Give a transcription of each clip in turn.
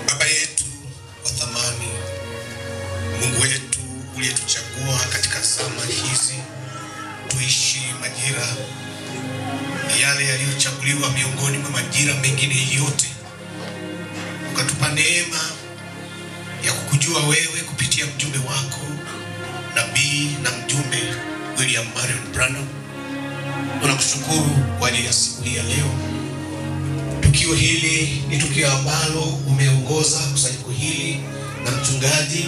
Baba yetu wa thamani, Mungu wetu uliyetuchagua katika zama hizi tuishi majira yale yaliyochaguliwa miongoni mwa majira mengine yote, ukatupa neema ya kukujua wewe kupitia mjumbe wako nabii na mjumbe William Marion Branham. Tunakushukuru kwa ajili ya siku hii ya leo. Tukio hili ni tukio ambalo umeongoza kusanyiko hili na mchungaji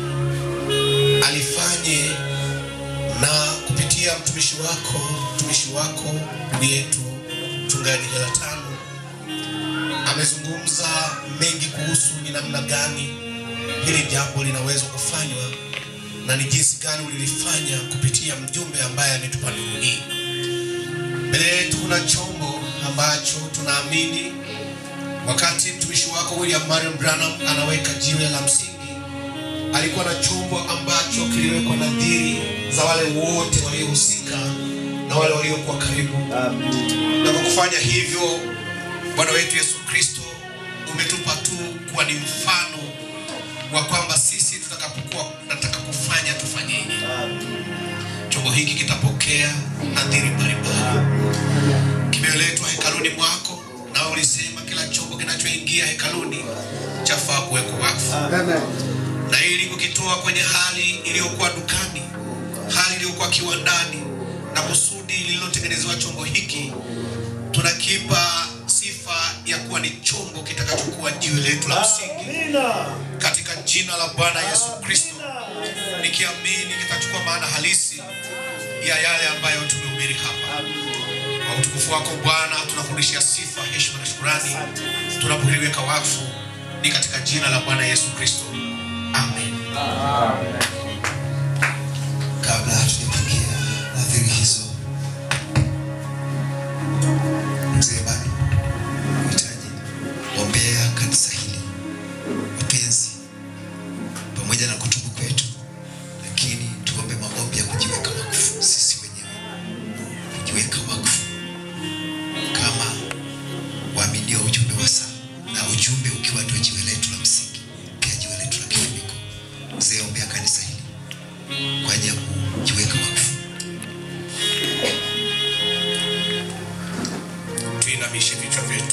alifanye, na kupitia mtumishi wako ndugu yetu mchungaji Galatano amezungumza mengi kuhusu ni namna gani hili jambo linaweza kufanywa na ni jinsi gani ulilifanya kupitia mjumbe ambaye ametupa nuru hii. Mbele yetu kuna chombo ambacho tunaamini wakati mtumishi wako William Marion Branham anaweka jiwe la msingi, alikuwa na chombo ambacho kiliwekwa nadhiri za wale wote waliohusika na wale waliokuwa karibu. Na kwa kufanya hivyo, Bwana wetu Yesu Kristo umetupa tu kuwa ni mfano wa kwamba sisi tutakapokuwa tunataka kufanya tufanyeje. Chombo hiki kitapokea nadhiri mbalimbali. Kimeletwa hekaluni mwako, na ulisema kila chombo kinachoingia hekaluni chafaa kuwekwa wakfu. Na ili kukitoa kwenye hali iliyokuwa dukani, hali iliyokuwa kiwandani, na kusudi lililotengenezwa chombo hiki, tunakipa sifa ya kuwa ni chombo kitakachokuwa jiwe letu la msingi. Katika jina la Bwana Yesu Kristo, nikiamini kitachukua maana halisi ya yale ambayo tumehubiri hapa. Kwa utukufu wako Bwana, tunafundisha sifa, heshima na shukrani tunapoliweka wakfu, ni katika jina la Bwana Yesu Kristo. Amen. Kabla hatujapokea nadhiri hizo, mzee bado unahitaji ombea kanisa hili, wapenzi, pamoja na kutubu kwetu, lakini tuombe maombi ya kujiweka wakfu sisi wenyewe, kujiweka wakfu kama waaminio ujumbe wa saa, na ujumbe ukiwa ndio jiwe letu la msingi, pia jiwe letu la kifuniko. Mzee, ombea kanisa hili kwa ajili ya kujiweka wakfu. Tuinamishe vichwa vyetu.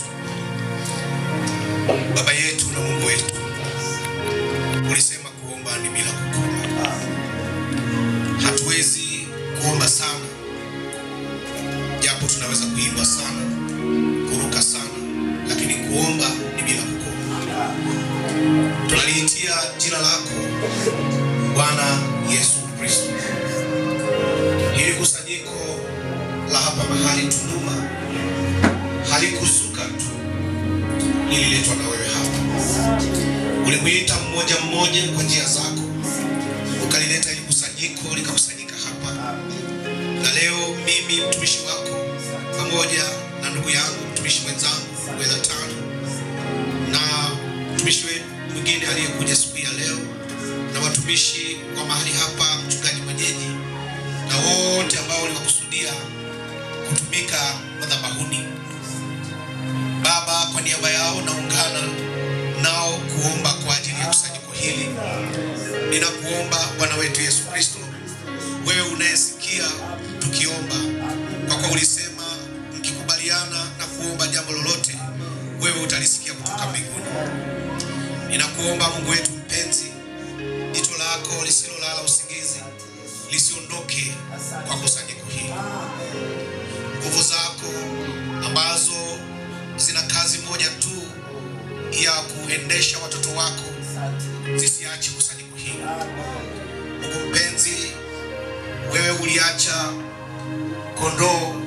Baba yetu na Mungu wetu, ulisema kuomba ni bila kukoma. Hatuwezi kuomba sana, japo tunaweza kuimba sana, kuruka sana, lakini kuomba ni bila kukoma. Tunaliitia jina lako Bwana Yesu Kristo. Hili kusanyiko la hapa mahali Tunduma halikusuka tu, ililetwa na wewe hapa. Ulimuita mmoja mmoja kwa njia zako, ukalileta hili kusanyiko likakusanyika hapa. Na leo mimi mtumishi wako pamoja na ndugu yangu mtumishi mwenzangu Galatano na mtumishi wetu mwingine aliyekuja siku ya leo, na watumishi wa mahali hapa, mchungaji mwenyeji, na wote ambao waliwakusudia kutumika madhabahuni, Baba, kwa niaba yao naungana nao kuomba kwa ajili ya kusanyiko hili. Ninakuomba Bwana wetu Yesu Kristo, wewe unayesikia tukiomba, kwa kuwa ulisema mkikubaliana na kuomba jambo lolote, wewe utalisikia kutoka mbinguni. Ninakuomba Mungu wetu mpenzi, jicho lako lisilolala usingizi lisiondoke kwa kusanyiko hili. Nguvu zako ambazo zina kazi moja tu ya kuendesha watoto wako zisiache kusanyiko hili. Mungu mpenzi, wewe uliacha kondoo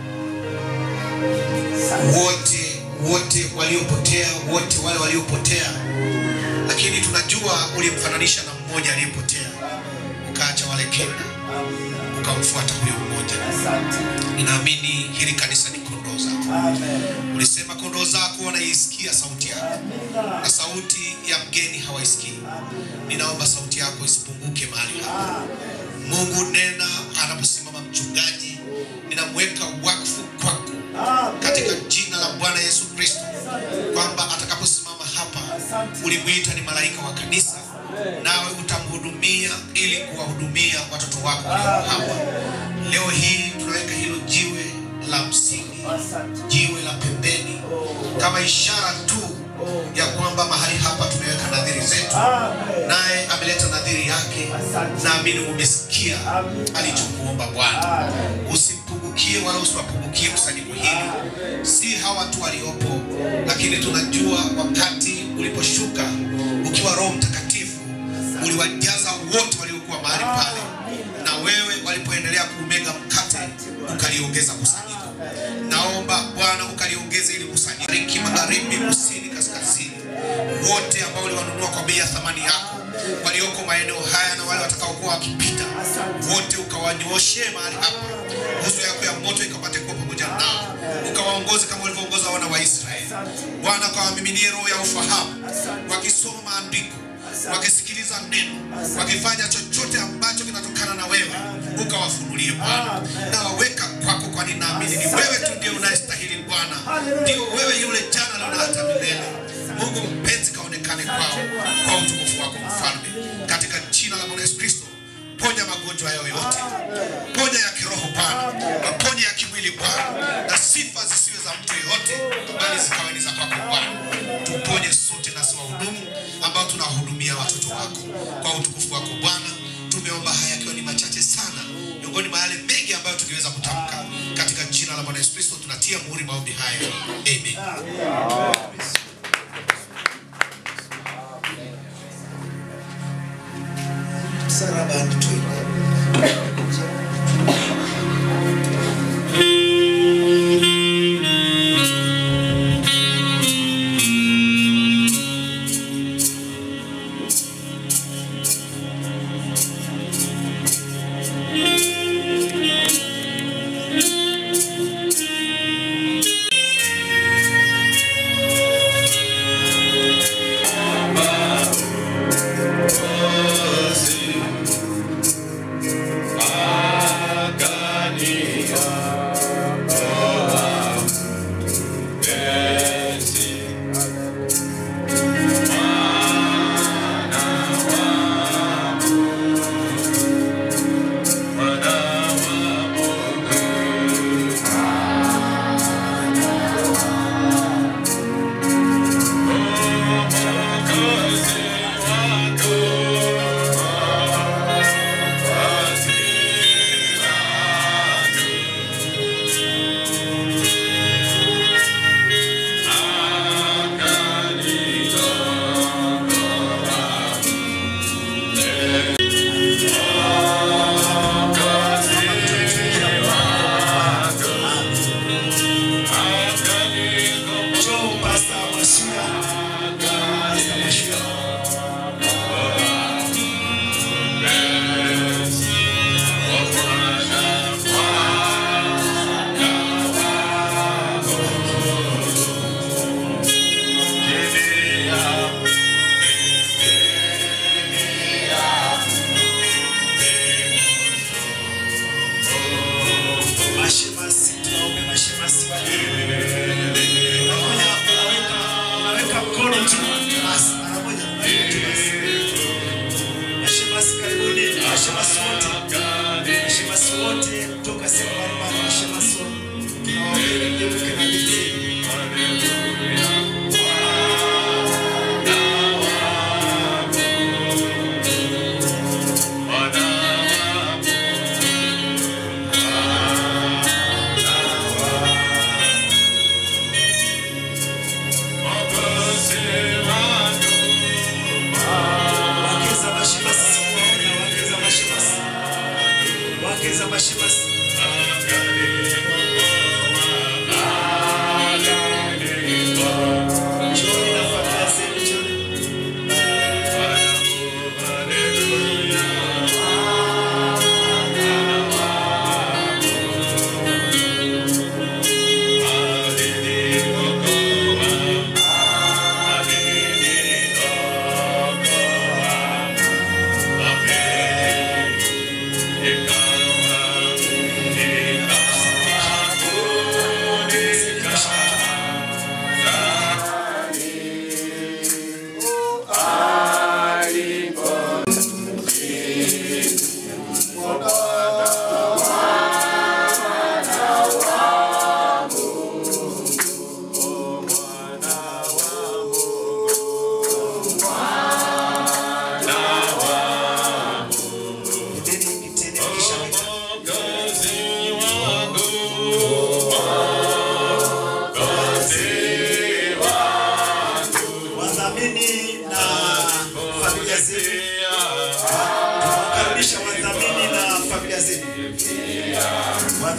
wote waliopotea, wote wale waliopotea, lakini tunajua ulimfananisha na mmoja aliyepotea, ukaacha wale kenda, ukamfuata huyo mmoja. Ninaamini hili kanisa ni kondoo zako. Ulisema kondoo zako wanaisikia sauti yako, na sauti ya mgeni hawaisikii. Ninaomba sauti yako isipunguke mahali hapa. Mungu, nena anaposimama mchungaji, ninamweka wakfu kwako katika jina la Bwana Yesu Kristo, kwamba atakaposimama hapa ulimuita ni malaika wa kanisa, nawe utamhudumia ili kuwahudumia watoto wako walio hapa. Leo hii tunaweka hilo jiwe la msingi, jiwe la pembeni, kama ishara tu ya kwamba mahali hapa tumeweka nadhiri zetu, naye ameleta nadhiri yake. Naamini umesikia alichokuomba Bwana. Usipungukie wala usiwapungukie kusanyiko hili. Si hawa tu waliopo, lakini tunajua wakati uliposhuka ukiwa Roho Mtakatifu uliwajaza wote waliokuwa mahali pale, na wewe walipoendelea kumega mkate ukaliongeza kusanyiko. Naomba Bwana ukaliongeze ili kusanyiko magharibi, kusini, kaskazini, wote ambao uliwanunua kwa bei ya thamani yako, walioko maeneo haya na wale watakaokuwa wakipita, wote ukawanyooshe mahali hapa. Nguzo yako ya moto ikapate kuwa pamoja nao, ukawaongoze kama ulivyoongoza wana wa Israeli. Bwana, ukawamiminie roho ya ufahamu, wakisoma maandiko, wakisikiliza neno, wakifanya chochote ambacho kinatokana na wewe, ukawafunulie Bwana. Na waweka kwako, kwani naamini ni wewe tu ndiye unayestahili Bwana. Ndio wewe yule jana, leo na hata milele. Mungu mpenzi, kaonekane kwao kwa utukufu wako Mfalme, katika jina la Bwana Yesu Kristo. Ponya magonjwa yao yote, ponya ya kiroho Bwana, ponya ya kimwili Bwana, na sifa zisiwe za mtu yote, bali zikawe ni za kwako Bwana. Tuponye sote na siwa hudumu ambao tunahudumia watoto wako kwa utukufu wako Bwana. Tumeomba haya yakiwa ni machache sana miongoni mwa yale mengi ambayo tungeweza kutamka. Katika jina la Bwana Yesu Kristo tunatia muhuri maombi haya. Amen. Sarabani tuende.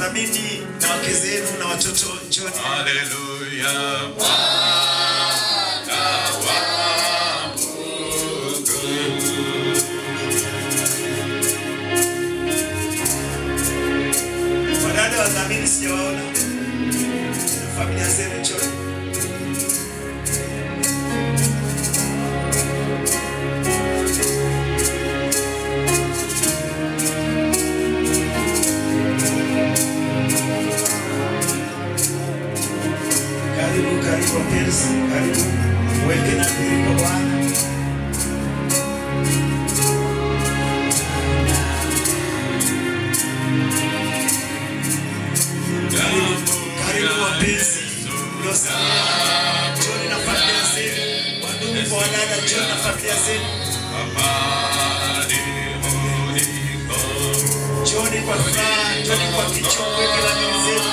Mabinti na wake zenu na watoto njoni. Hallelujah. Wadada wadhamini sijawaona. Familia zenu njoni. Karibu wapenzi, karibu weke na diri kwa Bwana. Karibu wapenzi, njoni na familia zenu, wandugu kwa wadada, njoni na familia zenu. Njoni kwa furaha, njoni kwa kichwa, weke na diri zenu.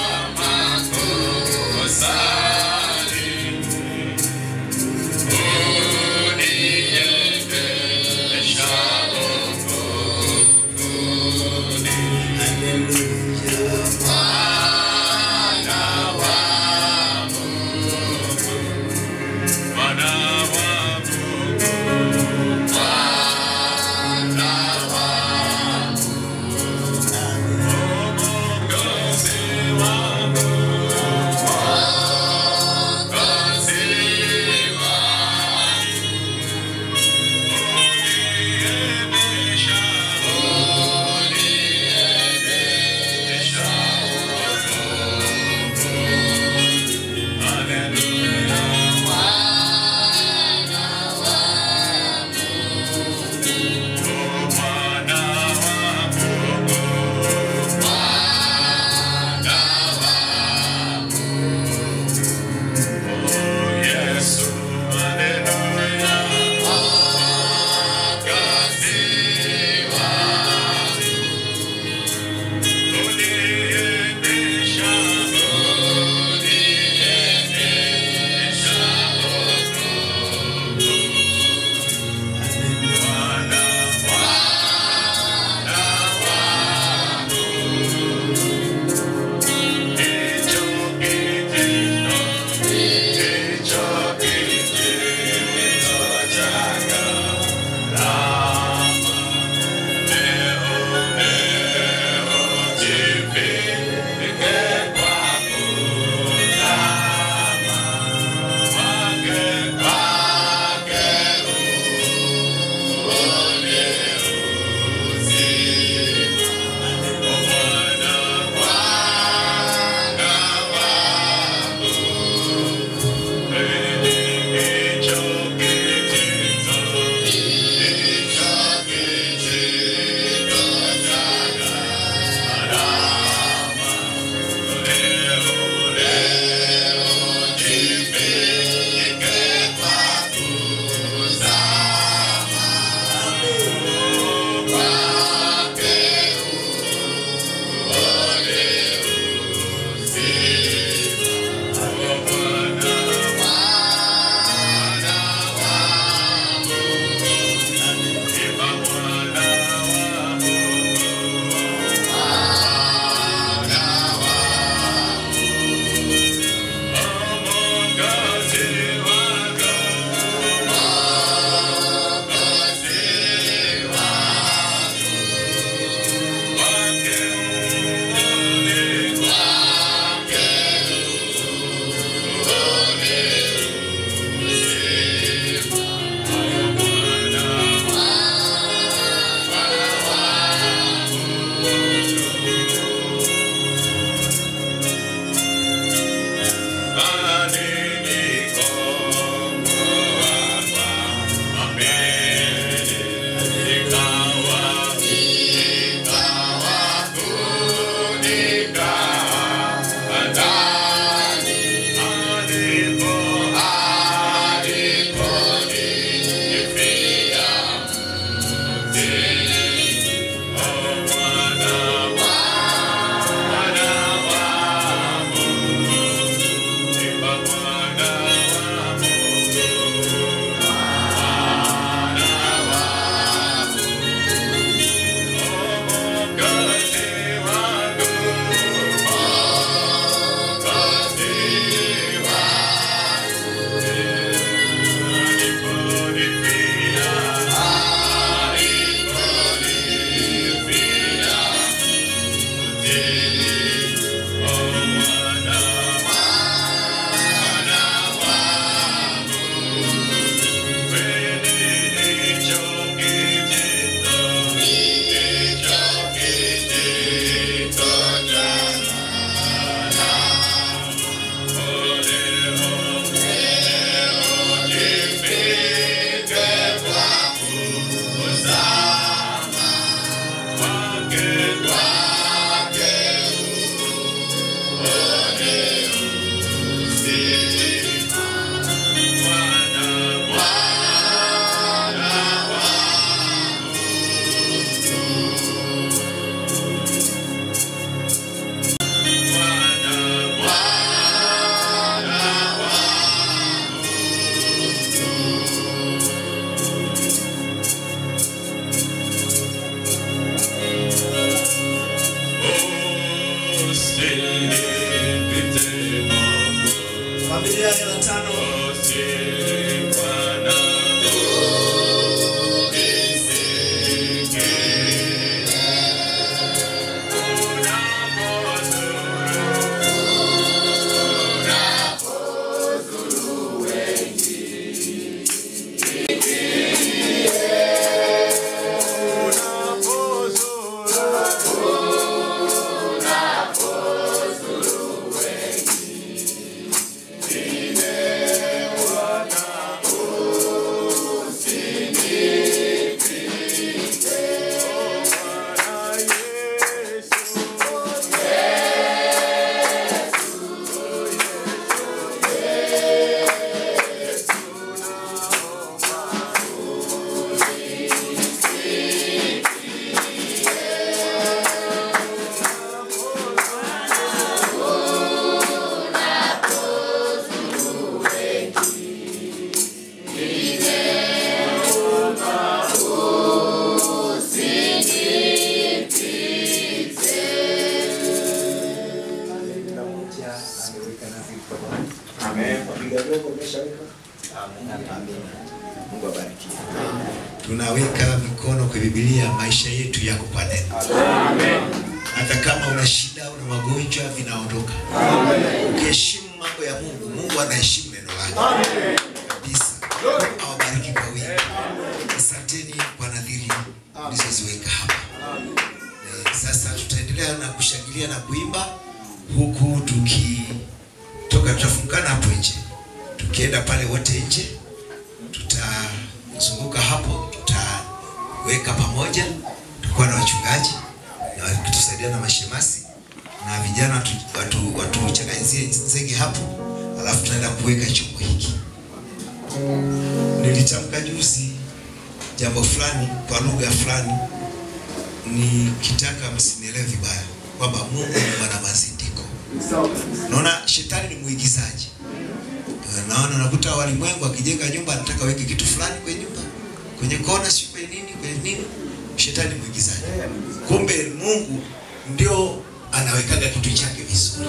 umeshaweka? Amina. Mungu abariki. Tunaweka mikono kwa Biblia, maisha yetu yako kwa neno. Amen. Hata kama una shida, una magonjwa, vinaondoka. Amen. Ukiheshimu mambo ya Mungu, Mungu anaheshimu neno lake. Amen. Kabisa. Awabariki kwa wingi. Asanteni kwa nadhiri mlizoziweka hapa. Sasa tutaendelea na kushangilia na kuimba huku tutafungana hapo nje. Tukienda pale wote nje, tutazunguka hapo, tutaweka pamoja, tutakuwa na wachungaji na wakitusaidia na mashemasi na vijana watu changanyizie nzege hapo, alafu tunaenda kuweka chombo hiki. Nilitamka juzi jambo fulani kwa lugha fulani, nikitaka msinielewe vibaya kwamba Mungu ni mwana mazindiko. Naona shetani ni muigizaji. Naona nakuta walimwengu akijenga nyumba anataka weke kitu fulani kwenye nyumba, kwenye kona, si kwenye nini. Shetani ni muigizaji. Kumbe Mungu ndio anawekaga kitu chake vizuri.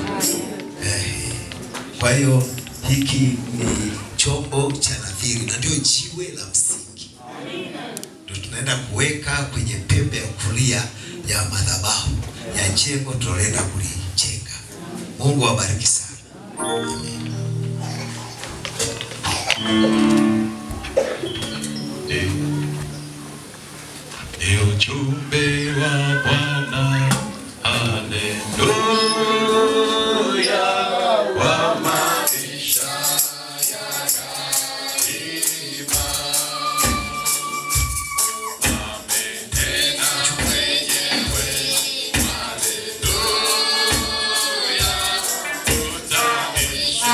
Kwa hiyo hiki ni chombo cha nadhiri na ndio jiwe la msingi. Ndio tunaenda kuweka kwenye pembe ya kulia ya madhabahu ya jengo tunaenda kulijenga. Mungu awabariki sana. Amen. Ni ujumbe wa Bwana, haleluya, wa maisha ya daima. Amenena mwenyewe, haleluya, utaishi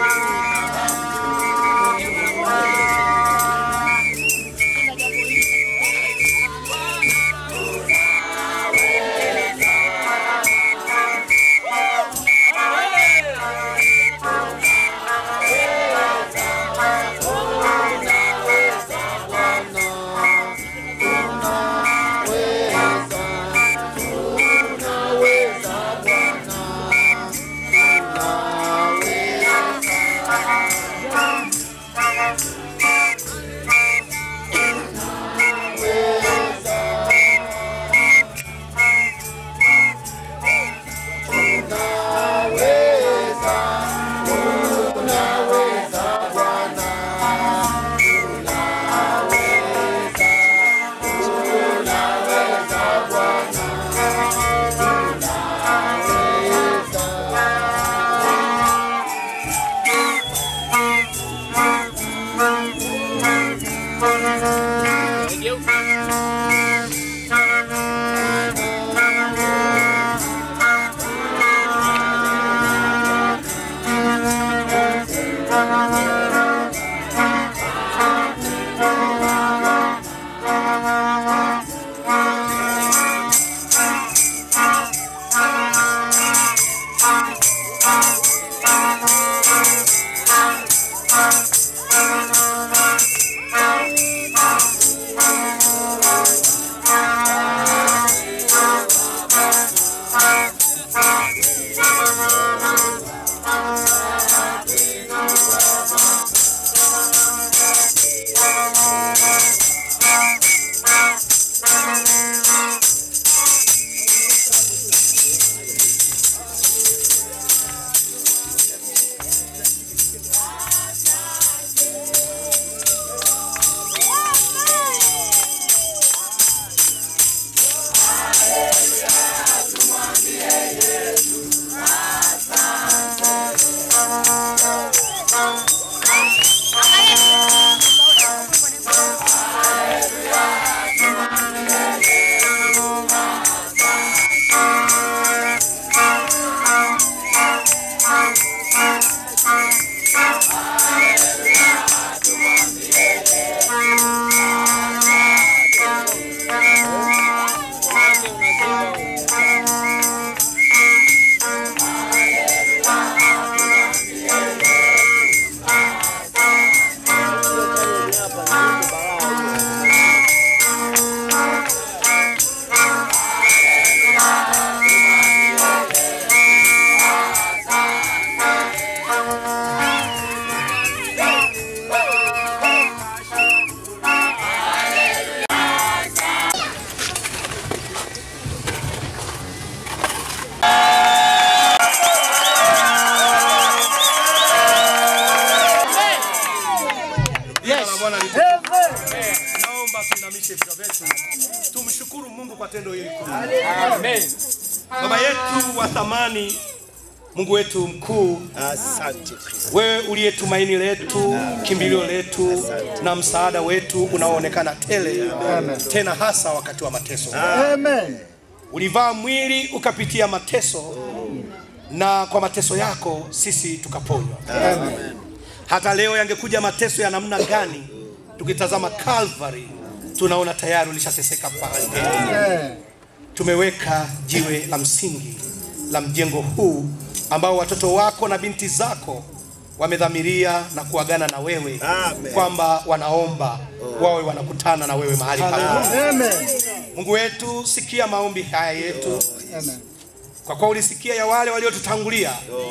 Tumshukuru Mungu kwa tendo hili kuu. Amen. Baba yetu wa thamani, Mungu wetu mkuu, Asante Kristo. wewe uliye tumaini letu, kimbilio letu na msaada wetu unaoonekana tele. Amen. Tena hasa wakati wa mateso. Amen. Ulivaa mwili ukapitia mateso, na kwa mateso yako sisi tukaponywa. Amen. Hata leo yangekuja mateso ya namna gani, tukitazama Calvary tunaona tayari ulishateseka pale. Amen. Tumeweka jiwe la msingi la mjengo huu ambao watoto wako na binti zako wamedhamiria na kuagana na wewe. Amen. Kwamba wanaomba wawe wanakutana na wewe mahali hapa. Amen. Mungu wetu, sikia maombi haya yetu. Amen. Kwa kuwa ulisikia ya wale waliotutangulia,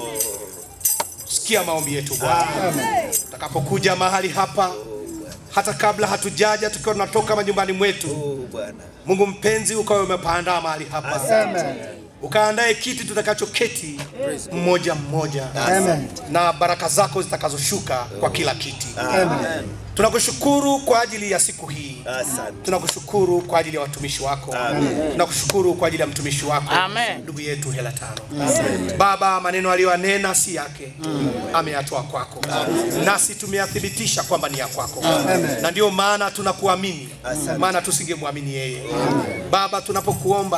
sikia maombi yetu Bwana. Amen. Tutakapokuja mahali hapa, hata kabla hatujaja, tukiwa tunatoka majumbani mwetu, Mungu mpenzi, ukawe umepaandaa mahali hapa. Amen. Ukaandae kiti tutakachoketi mmoja mmoja. Amen. Na baraka zako zitakazoshuka kwa kila kiti. Amen. Tunakushukuru kwa ajili ya siku hii. Asante. Tunakushukuru kwa ajili ya watumishi wako. Amen. Tunakushukuru kwa ajili ya mtumishi wako. Amen. Ndugu yetu Hela Tano. Amen. Baba, maneno aliyoyanena si yake. Ameyatoa kwako. Nasi tumeyathibitisha kwamba ni ya kwako. Amen. Na ndio maana tunakuamini. Maana tusingemwamini yeye. Baba, tunapokuomba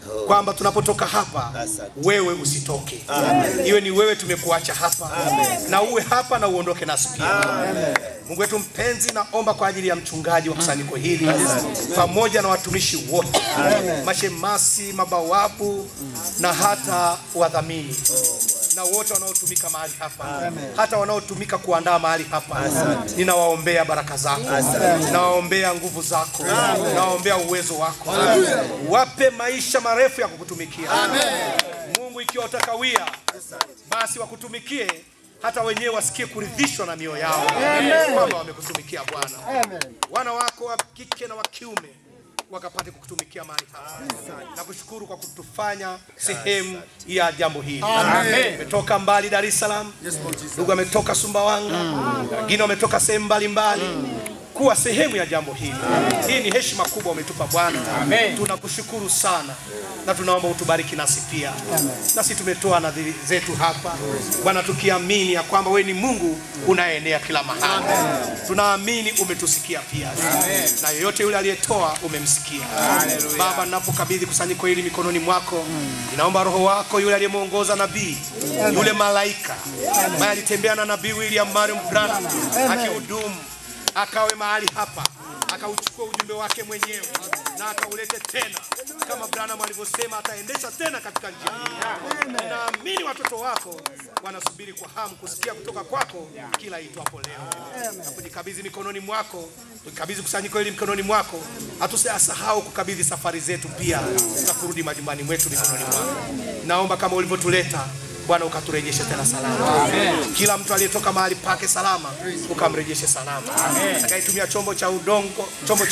kwamba tunapotoka hapa wewe usitoke. Iwe ni wewe tumekuacha hapa na uwe hapa na uondoke nasi pia. Mungu wetu mpenzi, naomba kwa ajili ya mchungaji wa kusanyiko hili pamoja na watumishi wote, mashemasi, mabawabu na hata wadhamini na wote wanaotumika mahali hapa, hata wanaotumika kuandaa mahali hapa. Ninawaombea baraka zako, ninawaombea nguvu zako, ninawaombea uwezo wako. Wape maisha marefu ya kukutumikia. Mungu, ikiwa utakawia, basi wakutumikie hata wenyewe wasikie kuridhishwa na mioyo yao kwamba wamekutumikia Bwana. Wana wako wa kike na wa kiume wakapate kukutumikia mahali hapa. Na kushukuru kwa kutufanya sehemu ya jambo hili. Umetoka mbali Dar es Salaam, ndugu ametoka Sumbawanga, wengine wametoka sehemu mbalimbali kuwa sehemu ya jambo hili. Hii ni heshima kubwa umetupa Bwana. Tunakushukuru sana na tunaomba utubariki nasi pia. Nasi tumetoa nadhiri zetu hapa Bwana, tukiamini ya kwamba wewe ni Mungu unaenea kila mahali. Tunaamini umetusikia pia. Na yeyote yule aliyetoa umemsikia. Baba, ninapokabidhi kusanyiko hili mikononi mwako, ninaomba Roho wako yule aliyemuongoza nabii, yule malaika ambaye alitembea na nabii William Marion Branham akihudumu, akawe mahali hapa, akauchukua ujumbe wake mwenyewe na akaulete tena kama Branham alivyosema ataendesha tena katika njia hii. Ninaamini watoto wako wanasubiri kwa hamu kusikia kutoka kwako kila itwapo leo. Na kujikabidhi mikononi mwako, tukabidhi kusanyiko hili mikononi mwako. Hatusahau kukabidhi safari zetu pia na kurudi majumbani mwetu mikononi mwako. Naomba kama ulivyotuleta Bwana ukaturejeshe tena salama. Kila mtu aliyetoka mahali pake salama ukamrejeshe salama. Atakayetumia chombo cha udongo, chombo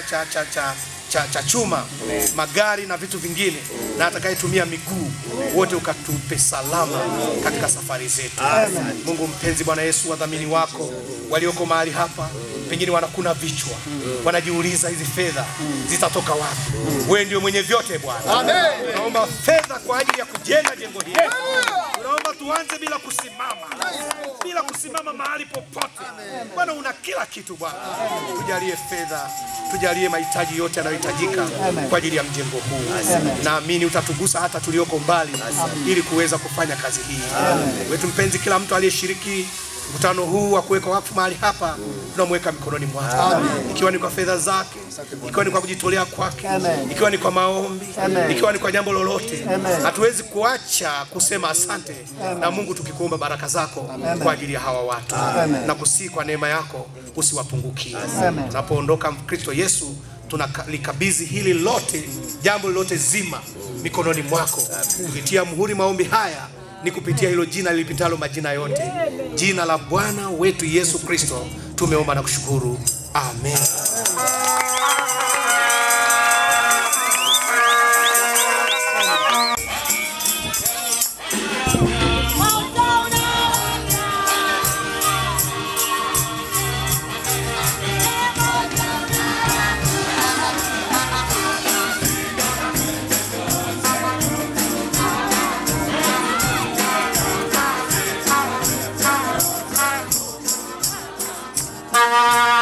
cha chuma, magari na vitu vingine, na atakayetumia miguu, wote ukatupe salama katika safari zetu. Mungu mpenzi, Bwana Yesu, wadhamini wako walioko mahali hapa pengine wanakuna vichwa, wanajiuliza hizi fedha zitatoka wapi? Wewe ndio mwenye vyote Bwana. Naomba fedha kwa ajili ya kujenga jengo hili. Naomba tuanze bila kusimama mahali popote. Bwana, una kila kitu Bwana. Tujalie fedha, tujalie mahitaji yote yanayohitajika kwa ajili ya mjengo huu. Naamini utatugusa hata tulioko mbali ili kuweza kufanya kazi hii. Wetu mpenzi, kila mtu aliyeshiriki mkutano huu wa kuweka wakfu mahali hapa tunamweka mikononi mwako. Ikiwa ni kwa fedha zake, ikiwa ni kwa kujitolea kwake, ikiwa ni kwa maombi, ikiwa ni kwa jambo lolote, hatuwezi kuacha kusema asante na Mungu, tukikuomba baraka zako kwa ajili ya hawa watu. Na kusihi kwa neema yako usiwapungukie. Tunapoondoka Kristo Yesu, tunalikabidhi hili lote, jambo lote zima mikononi mwako. Kupitia muhuri maombi haya ni kupitia hilo jina lilipitalo majina yote, jina la Bwana wetu Yesu Kristo, tumeomba na kushukuru. Amen. Bye.